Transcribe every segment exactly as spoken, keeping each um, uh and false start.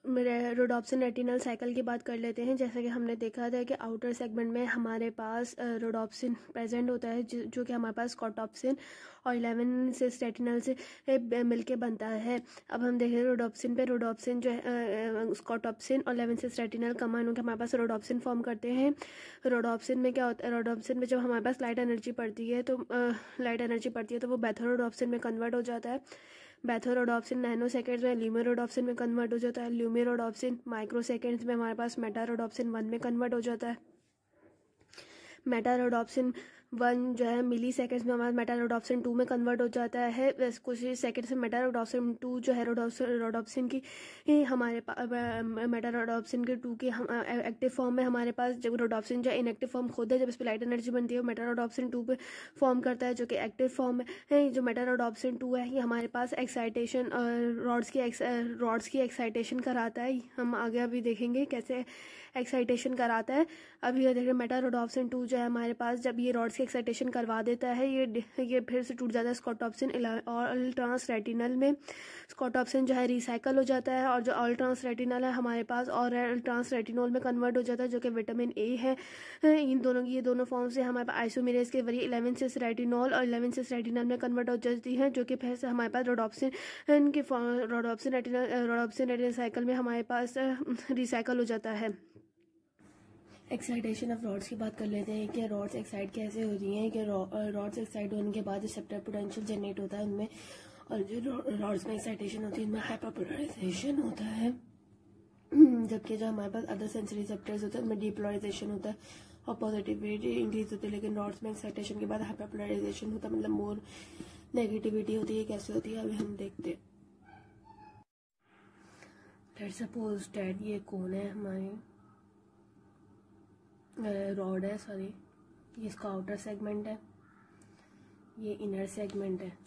Rhodopsin retinal cycle की बात कर लेते हैं। जैसा कि हमने देखा था कि आउटर सेगमेंट में हमारे पास रोडोप्सिन प्रेजेंट होता है, जो कि हमारे पास स्कॉटोप्सिन और इलेवन सिस रेटिनल से मिलके बनता है। अब हम देखें रोडोप्सिन पे, रोडोप्सिन जो है स्कॉटोप्सिन और इलेवन सिस रेटिनल कम्बाइन होकर हमारे पास रोडोप्सिन फॉर्म करते हैं। रोडोप्सिन में क्या होता है, रोडोप्सिन में जब हमारे पास लाइट एनर्जी पड़ती है तो लाइट एनर्जी पड़ती है तो वो बेथोरोडोप्सिन में कन्वर्ट हो जाता है। बेथोरोडोप्सिन नैनो सेकेंड्स में ल्यूमेरोडोप्सिन में कन्वर्ट हो जाता है। ल्यूमेरोडोप्सिन माइक्रो सेकेंड्स में हमारे पास मेटारोडोप्सिन वन में कन्वर्ट हो जाता है। मेटारोडोप्सिन वन जो है मिली सेकेंड्स में हमारा मेटारोडोप्सिन टू में कन्वर्ट हो जाता है। कुछ सेकेंड से मेटारोडोप्सिन टू जो है रोडोप्सिन की हमारे पास मेटारोडोप्सिन के टू की हम एक्टिव फॉर्म में हमारे पास, जब रोडोप्सिन जो है इनएक्टिव फॉर्म खुद है, जब इस पर लाइट एनर्जी बनती है वो मेटारोडोप्सिन टू पे फॉर्म करता है जो कि एक्टिव फॉर्म है। जो मेटारोडोप्सिन टू है ये हमारे पास एक्साइटेशन रॉड्स की रॉड्स की एक्साइटेशन कराता है। हम आगे अभी देखेंगे कैसे एक्साइटेशन कराता है। अभी ये देखें मेटारोडोप्सिन टू जो है हमारे पास जब ये रॉड्स की एक्साइटेशन करवा देता है ये ये फिर से टूट जाता है स्कॉटोप्सिन और ट्रांस रेटिनल में। स्कॉटोप्सिन जो है रिसाइकल हो जाता है और जो ऑल ट्रांस रेटिनल है हमारे पास और ट्रांस रेटिनोल में कन्वर्ट हो जाता है जो कि विटामिन ए है। इन दोनों की ये दोनों फॉर्म से हमारे पास आइसोमेरेज के वरी इलेवन सिस रेटिनोल और इलेवन सिस रेटिनल में कन्वर्ट हो जाती है जो कि फिर से हमारे पास रोडोप्सिन के rhodopsin retinal rhodopsin retinal cycle में हमारे पास रिसाइकल हो जाता है। एक्साइटेशन ऑफ रॉड्स की बात कर लेते हैं कि रॉड्स एक्साइट कैसे होती हैं। कि रॉड्स एक्साइट होने के बाद रिसेप्टर पोटेंशियल जनरेट होता है उनमें, और जो रॉड्स में एक्साइटेशन होती है उनमें हाइपरपोलराइजेशन होता है, जबकि जो हमारे पास अदर सेंसरी रिसेप्टर्स होते हैं उनमें डीपोलराइजेशन होता है और पॉजिटिविटी इंक्रीज होती है। लेकिन रॉड्स में एक्साइटेशन के बाद हाइपरपोलराइजेशन होता है, मतलब मोर नेगेटिविटी होती है। कैसे होती है अभी हम देखते हैं। लेट्स सपोज डैट ये कौन है, हमारी रॉड है, सॉरी ये इसका आउटर सेगमेंट है, ये इनर सेगमेंट है।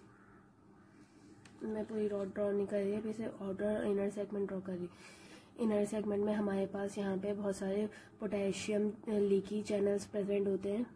मैं पूरी रॉड ड्रॉ नहीं कर रही है, इसे आउटर इनर सेगमेंट ड्रॉ कर रही। इनर सेगमेंट में हमारे पास यहाँ पे बहुत सारे पोटेशियम लीकी चैनल्स प्रेजेंट होते हैं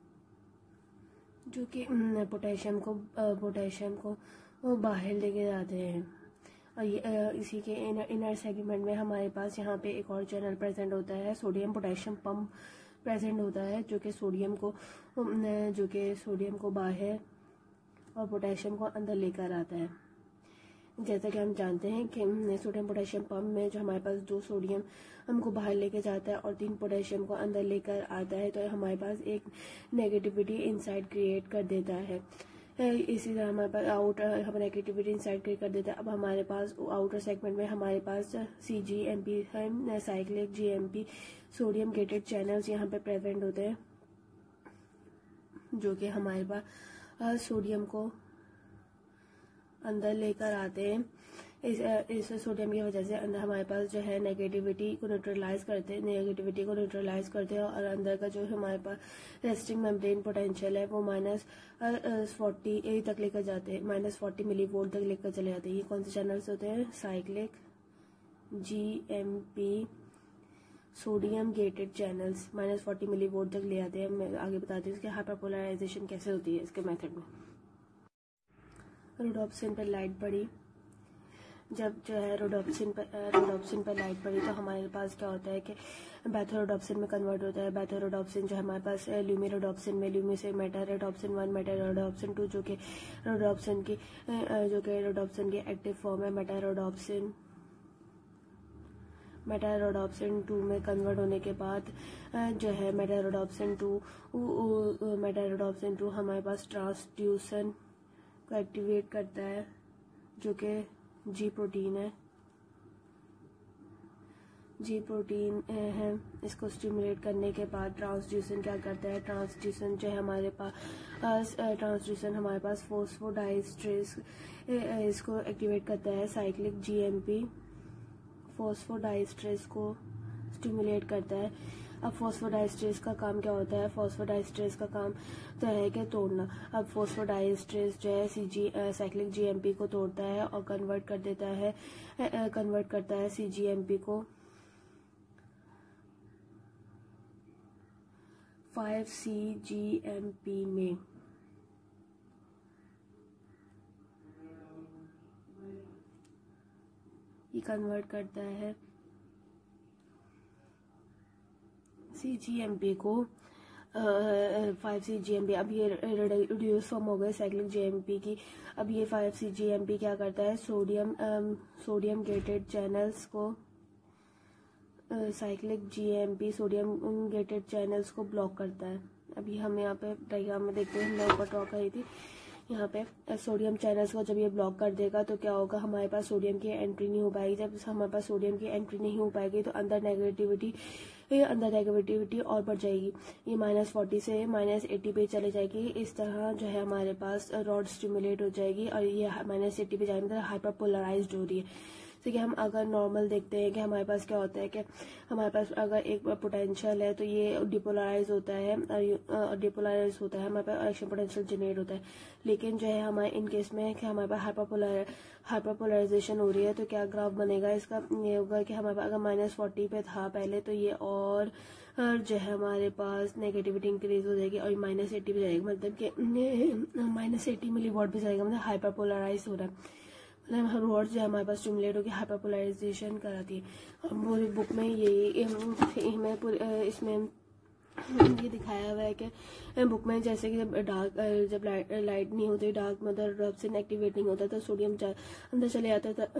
जो कि पोटेशियम को पोटेशियम को बाहर लेके जाते हैं। और ये इसी के इनर इनर सेगमेंट में हमारे पास यहाँ पे एक और चैनल प्रेजेंट होता है, सोडियम पोटेशियम पंप प्रेजेंट होता है जो कि सोडियम को जो कि सोडियम को बाहर और पोटेशियम को अंदर लेकर आता है। जैसा कि हम जानते हैं कि सोडियम पोटेशियम पंप में जो हमारे पास दो सोडियम हमको बाहर लेके जाता है और तीन पोटेशियम को अंदर लेकर आता है, तो हमारे पास एक नेगेटिविटी इनसाइड क्रिएट कर देता है। इसी तरह हमारे पास आउटर हम नेगेटिविटी इनसाइड क्रिएट कर देता है। अब हमारे पास आउटर सेगमेंट में हमारे पास सी जी एम पी है, cyclic G M P sodium gated channels यहाँ पे प्रेजेंट होते हैं जो कि हमारे पास सोडियम को अंदर लेकर आते हैं। इस इस सोडियम की वजह से अंदर हमारे पास जो है नेगेटिविटी को न्यूट्रलाइज करते हैं नेगेटिविटी को न्यूट्रलाइज करते हैं और अंदर का जो हमारे पास रेस्टिंग मेम्ब्रेन पोटेंशियल है वो माइनस फोर्टी तक लेकर जाते हैं, माइनस फोर्टी मिली वोल्ट तक लेकर चले जाते हैं। ये कौन से चैनल्स होते हैं? Cyclic G M P sodium gated channels minus forty millivolt तक ले आते हैं। मैं आगे बताती हूँ इसके हाइपरपोलराइजेशन कैसे होती है इसके मेथड में। रोडोप्सिन पर लाइट पड़ी, जब जो है रोडोप्सिन पर रोडोप्सिन पर लाइट पड़ी तो हमारे पास क्या होता है कि बेथोरोडोप्सिन में कन्वर्ट होता है। बेथोरोडोप्सिन जो हमारे पास ल्यूमेरोडोप्सिन में, ल्यूमे से मेटारोडोप्सिन वन, मेटारोडोप्सिन टू जो कि रोडोप्सिन की जो कि रोडोप्सिन की एक्टिव फॉर्म है। मेटारोडोप्सिन मेटारोडोप्सिन टू में कन्वर्ट होने के बाद जो है मेटारोडोप्सिन टू मेटारोडोप्सिन टू हमारे पास ट्रांसड्यूसन को एक्टिवेट करता है जो कि जी प्रोटीन है जी प्रोटीन है। इसको स्टिमुलेट करने के बाद ट्रांसड्यूसन क्या करता है? ट्रांसड्यूसन जो है हमारे पास ट्रांसड्यूसन हमारे पास फोस्फोडाइस्ट्रेस इसको एक्टिवेट करता है। साइक्लिक जीएमपी फोस्फोडाइस्ट्रेस को स्टिमुलेट करता है। अब फोस्फोडाइस्ट्रेस का काम क्या होता है? फोस्फोडाइस्ट्रेस का काम तो है कि तोड़ना। अब फोस्फोडाइस्ट्रेस जो है सी जी साइक्लिक जीएमपी को तोड़ता है और कन्वर्ट कर देता है कन्वर्ट करता है सी जी एम पी को five C G M P में। ये कन्वर्ट करता है सी जी एम पी को five C G M P. अब ये रिड्यूस फॉर्म हो गए साइक्लिक जी एम पी की। अब ये five C G M P क्या करता है, सोडियम सोडियम गेटेड चैनल्स को cyclic G M P sodium gated channels को ब्लॉक करता है। अभी हम यहाँ पे डायग्राम में देखते हैं, मैं ऊपर ड्रॉ करी थी यहाँ पे सोडियम चैनल्स को जब ये ब्लॉक कर देगा तो क्या होगा, हमारे पास सोडियम की एंट्री नहीं हो पाएगी। जब हमारे पास सोडियम की एंट्री नहीं हो पाएगी तो अंदर नेगेटिविटी अंदर नेगेटिविटी और बढ़ जाएगी। ये माइनस फोर्टी से माइनस एटी पे चले जाएगी। इस तरह जो है हमारे पास रॉड स्टिमुलेट हो जाएगी और ये माइनस एटी पे जाने मतलब हाइपर पोलराइज्ड हो रही है। तो कि हम अगर नॉर्मल देखते हैं कि हमारे पास क्या होता है कि हमारे पास अगर एक पोटेंशियल है तो ये डिपोलराइज होता है और डिपोलराइज होता है, हमारे पास एक्शन पोटेंशियल जनरेट होता है। लेकिन जो है हमारे इन केस में कि हमारे पास हाइपरपोलर हाइपरपोलराइजेशन हो रही है तो क्या ग्राफ बनेगा इसका, ये होगा कि हमारे पास अगर माइनस फोर्टी पे था पहले तो ये और जो है हमारे पास नेगेटिविटी इंक्रीज हो जाएगी और माइनस एटी पे जाएगी, मतलब कि माइनस एटी मिली वॉट पे जाएगा, मतलब हाइपरपोलराइज हो रहा है। मतलब रॉड जो है हमारे पास स्टिमुलेट होकर हाइपरपोलराइजेशन कराती है। और पूरी बुक में यही मैं पूरे इसमें ये दिखाया हुआ है कि बुक में जैसे कि जब डार्क जब लाइट लाइट नहीं होती, डार्क मतलब रॉब्सन एक्टिवेट नहीं होता तो सोडियम अंदर चले आता था।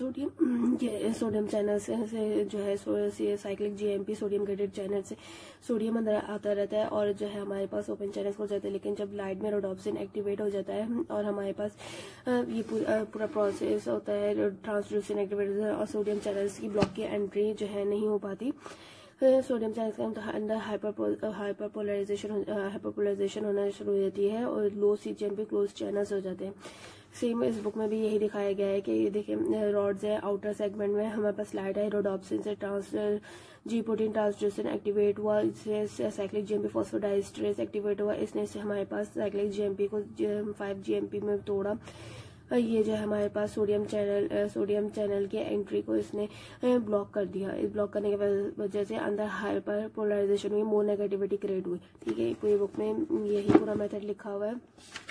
सोडियम सोडियम चैनल से, से जो है cyclic G M P sodium gated channel से सोडियम अंदर आता रहता है और जो है हमारे पास ओपन चैनल्स हो जाते हैं। लेकिन जब लाइट में रोडोप्सिन एक्टिवेट हो जाता है और हमारे पास ये पूरा पूरा प्रोसेस होता है ट्रांसड्यूसिन एक्टिवेट और सोडियम चैनल्स की ब्लॉक की एंट्री जो है नहीं हो पाती। सोडियम चैनल्स के अंदर हाइपर हाइपरपोलराइजेशन हाइपरपोलराइजेशन होना शुरू हो जाती है और low C G M P close channels हो जाते हैं। सेम इस बुक में भी यही दिखाया गया है कि ये देखिए रॉड्स है, आउटर सेगमेंट में हमारे पास स्लाइड है, रोडोप्सिन से trans G protein transducin activate हुआ, इससे साइक्लिक जीएमपी फॉस्फोडाइस्ट्रेस एक्टिवेट हुआ, इसने से हमारे पास साइक्लिक जीएमपी को फाइव जीएमपी में तोड़ा। ये जो है हमारे पास सोडियम चैनल सोडियम चैनल के एंट्री को इसने ब्लॉक कर दिया। इस ब्लॉक करने की वजह से अंदर हाइपर पोलराइजेशन हुई, मोर नेगेटिविटी क्रिएट हुई। ठीक है, पूरी बुक में यही पूरा मेथड लिखा हुआ है।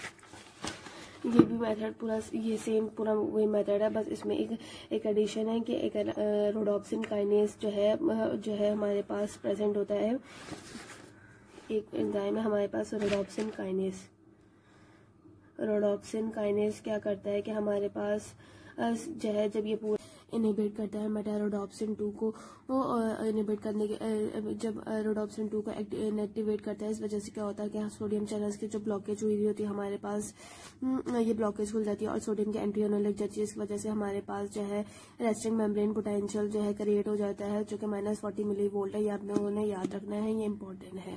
ये भी मेथड पूरा ये सेम पूरा वही मेथड है, बस इसमें एक एक एडिशन है कि एक रोडोप्सिन काइनेस जो है जो है हमारे पास प्रेजेंट होता है। एक एंजाइम है हमारे पास रोडोप्सिन काइनेस। रोडोप्सिन काइनेस क्या करता है कि हमारे पास जो है जब ये पूरा इनहिबिट करता है मेटारोडोप्सिन टू को इनहिबिट करने के जब रोडोप्सिन टू को एक्टिवेट करता है, इस वजह से क्या होता है कि सोडियम चैनल्स की जो ब्लॉकेज हुई हुई होती है हमारे पास ये ब्लॉकेज खुल जाती है और सोडियम की एंट्री होने लग जाती है। इस वजह से हमारे पास जो है रेस्टिंग मेम्ब्रेन पोटेंशियल जो है क्रिएट हो जाता है जो कि माइनस फोर्टी मिली वोल्ट है। ये आप लोगों ने याद रखना है, ये इंपॉर्टेंट है।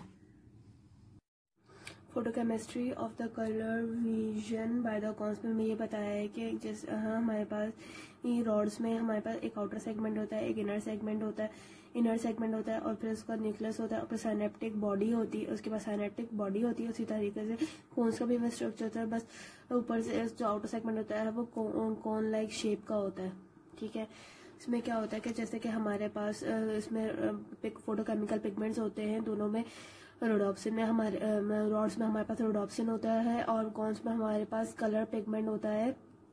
Photochemistry of the colour vision by the concept में ये बताया है कि जैसे हाँ हमारे पास ये रॉड्स में हमारे पास एक आउटर सेगमेंट होता है, एक इनर सेगमेंट होता है इनर सेगमेंट होता है और फिर उसका न्यूक्लियस होता है और फिर साइनेप्टिक बॉडी होती है। उसके बाद साइनेप्टिक बॉडी होती है, उसी तरीके से कोन्स का भी वह स्ट्रक्चर होता है, बस ऊपर से जो आउटर सेगमेंट होता है वो कोन लाइक शेप का होता है। ठीक है, इसमें क्या होता है कि जैसे कि हमारे पास इसमें फोटोकेमिकल पिगमेंट्स होते हैं दोनों में। रोडोप्सिन में हमारे रॉड्स में हमारे पास रोडोप्सिन होता है और कॉन्स में हमारे पास कलर पिगमेंट होता है।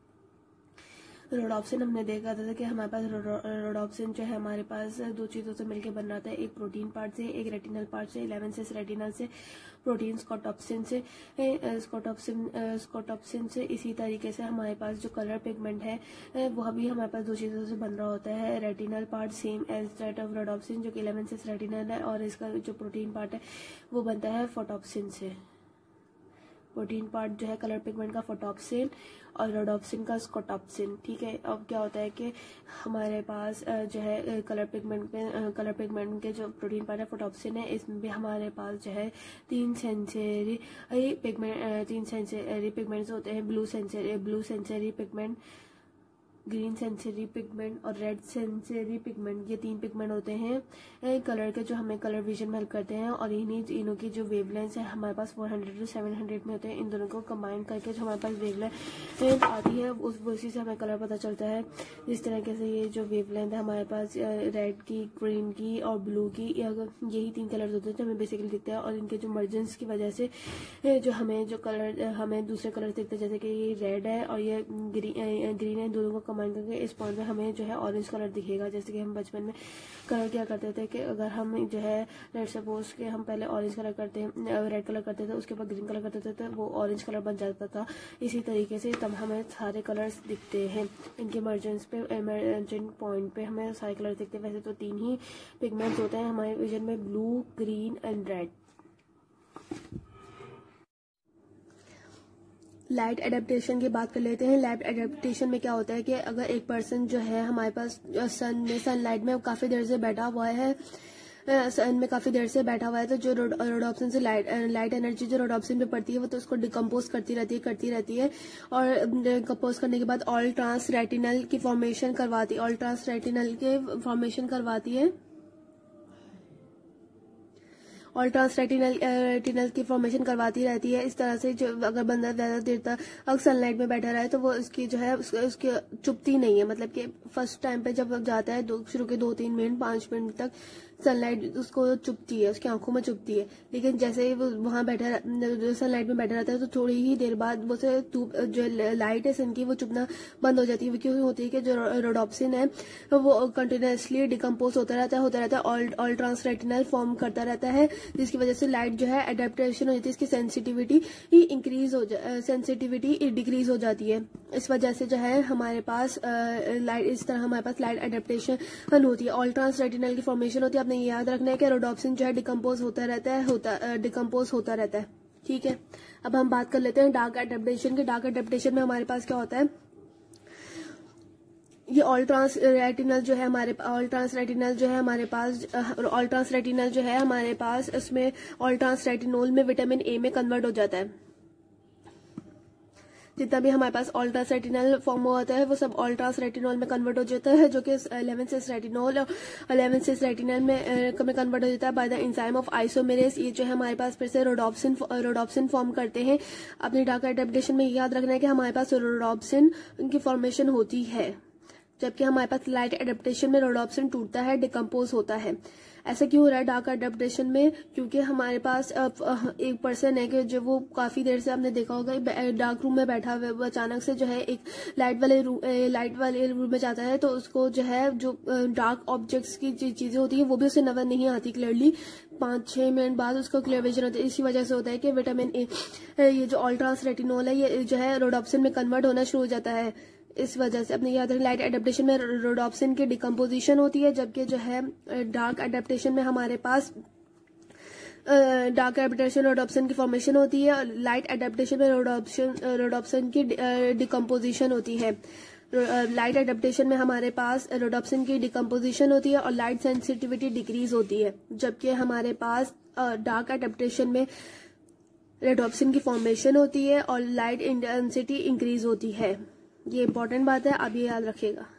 रोडोप्सिन हमने देखा था कि हमारे पास रोडोप्सिन जो है हमारे पास दो चीज़ों से मिलकर बन रहा था, एक प्रोटीन पार्ट से, एक रेटिनल पार्ट से। इलेवन से रेटिनल से, प्रोटीन स्कोटॉप्सिन से स्कोटॉप्सिन स्कोटॉप्सिन से। इसी तरीके से हमारे पास जो कलर पिगमेंट है वह भी हमारे पास दो चीज़ों से बन रहा होता है। Retinal part same as that of rhodopsin जो कि इलेवन से रेटिनल है और इसका जो प्रोटीन पार्ट है वो बनता है फोटॉप्सिन से। प्रोटीन पार्ट जो है कलर पिगमेंट का फोटॉप्सिन और रोडोप्सिन का स्कोटॉप्सिन। ठीक है, अब क्या होता है कि हमारे पास जो है कलर पिगमेंट में कलर पिगमेंट के जो प्रोटीन पार्ट है फोटॉप्सिन है, इसमें भी हमारे पास जो है तीन सेंसरी पिगमेंट तीन सेंसरी पिगमेंट्स होते हैं। Blue sensory blue sensory pigment, green sensory pigment और रेड सेंसरी पिगमेंट, ये तीन पिगमेंट होते हैं कलर के जो हमें कलर विजन में हेल्प करते हैं। और इन्हीं इनों की जो वेवलेंथ है हमारे पास four hundred to seven hundred में होते हैं। इन दोनों को कंबाइन करके जो हमारे पास वेवलेंथ आती है उस उसी से हमें कलर पता चलता है। जिस तरीके से ये जो वेवलेंथ है हमारे पास रेड की, ग्रीन की और ब्लू की, यही तीन कलर होते हैं जो हमें बेसिकली दिखते हैं। और इनके जो मर्जेंस की वजह से जो हमें जो कलर हमें दूसरे कलर दिखते हैं, जैसे कि ये रेड है और ये ग्रीन है, दोनों को कंबाइन करके इस पॉइंट पे हमें जो है ऑरेंज कलर दिखेगा। जैसे कि हम बचपन में कलर क्या करते थे कि अगर हम जो है लेट्स सपोज के हम पहले ऑरेंज कलर करते हैं, रेड कलर करते थे, उसके बाद ग्रीन कलर करते थे, तो वो ऑरेंज कलर बन जाता था। इसी तरीके से तब हमें सारे कलर्स दिखते हैं, इनके इमरजेंस पे इमरजेंट पॉइंट पे हमें सारे कलर दिखते हैं। वैसे तो तीन ही पिगमेंट्स होते हैं हमारे विजन में, blue, green and red. Light adaptation की बात कर लेते हैं। लाइट एडेप्टेशन में क्या होता है कि अगर एक पर्सन जो है हमारे पास सन में सनलाइट में काफ़ी देर से बैठा हुआ है, सन में काफ़ी देर से बैठा हुआ है, तो जो रोडोप्सिन से लाइट लाइट एनर्जी जो रोडोप्सिन पे पड़ती है वो तो उसको डिकम्पोज करती रहती है करती रहती है और डिकम्पोज करने के बाद ऑल ट्रांस रेटिनल की फॉर्मेशन करवाती है ऑल ट्रांस रेटिनल के फॉर्मेशन करवाती है और ट्रांस रेटिनल रेटिनल की फॉर्मेशन करवाती रहती है। इस तरह से जो अगर बंदा ज़्यादा देर तक अगर सनलाइट में बैठा रहे तो वो उसकी जो है उसकी, उसकी चुभती नहीं है। मतलब कि फर्स्ट टाइम पे जब जाता है दो शुरू के दो तीन मिनट पाँच मिनट तक सनलाइट उसको चुभती है, उसकी आंखों में चुभती है, लेकिन जैसे ही वो वहाँ बैठा सनलाइट में बैठा रहता है तो थोड़ी ही देर बाद वो से जो लाइट है सन की वो चुभना बंद हो जाती है। क्यों होती है कि जो रोडोप्सिन है वो कंटिन्यूसली डिकम्पोज होता रहता है होता रहता है all all trans retinal form करता रहता है, जिसकी वजह से लाइट जो है एडेप्टेशन हो जाती है, इसकी सेंसिटिविटी इंक्रीज हो जा सेंसिटिविटी डिक्रीज हो जाती है। इस वजह से जो है हमारे पास लाइट इस तरह हमारे पास लाइट एडेप्टेशन होती है, ऑल ट्रांस रेटिनल की फॉर्मेशन होती है। आपने ये याद रखना है कि रोडोप्सिन जो है डिकम्पोज होता रहता है होता डिकम्पोज होता रहता है। ठीक है, अब हम बात कर लेते हैं डार्क एडेप्टेशन की। डार्क एडेप्टेशन में हमारे पास क्या होता है, ये ऑल ट्रांस रेटिनल जो है हमारे ऑल ट्रांस रेटिनल जो है हमारे पास ऑल ट्रांस रेटिनल जो है हमारे पास इसमें ऑल ट्रांस रेटिनोल में विटामिन ए में कन्वर्ट हो जाता है। जितना भी हमारे पास ऑल ट्रांस रेटिनल फॉर्म होता है वो सब ऑल ट्रांस रेटिनोल में कन्वर्ट हो जाता है, जो कि eleven cis retinol eleven cis retinal में में कन्वर्ट हो जाता है by the enzyme of isomerase. ये जो है हमारे पास फिर से रोडोप्सिन रोडोप्सिन फॉर्म करते हैं। अपनी डार्क एडेप्टेशन में याद रखना है कि हमारे पास रोडोप्सिन की फॉर्मेशन होती है, जबकि हमारे पास लाइट एडेप्टेशन में रोडोप्सिन टूटता है, डिकम्पोज होता है। ऐसा क्यों हो रहा है डार्क एडेप्टेशन में, क्योंकि हमारे पास एक पर्सन है कि जो वो काफी देर से आपने देखा होगा डार्क रूम में बैठा हुआ है, अचानक से जो है एक लाइट वाले रूम लाइट वाले रूम में जाता है तो उसको जो है जो डार्क ऑब्जेक्ट्स की चीजें होती है वो भी उसे नजर नहीं आती क्लियरली। पाँच छह मिनट बाद उसको क्लियर विजन होता है। इसी वजह से होता है कि विटामिन ए ये जो ऑल ट्रांस रेटिनोल है ये जो है रोडोप्सिन में कन्वर्ट होना शुरू हो जाता है। इस वजह से अपने याद रखें लाइट एडेप्टेशन में रोडोप्सिन की डिकम्पोजिशन होती है, जबकि जो है डार्क एडेप्टेशन में हमारे पास डार्क एडेप्टेशन रोडोप्सिन की फॉर्मेशन होती है और लाइट एडेप्टेशन में रोडोप्सिन रोडोप्सिन की डिकम्पोजिशन होती है। लाइट एडेप्टेशन में हमारे पास रोडोप्सिन की डिकम्पोजिशन होती है और लाइट सेंसिटिविटी डिक्रीज होती है, जबकि हमारे पास डार्क एडेप्टेशन में रोडोप्सिन की फॉर्मेशन होती है और लाइट इंटेंसिटी इंक्रीज होती है। ये इंपॉर्टेंट बात है, आप ये याद रखिएगा।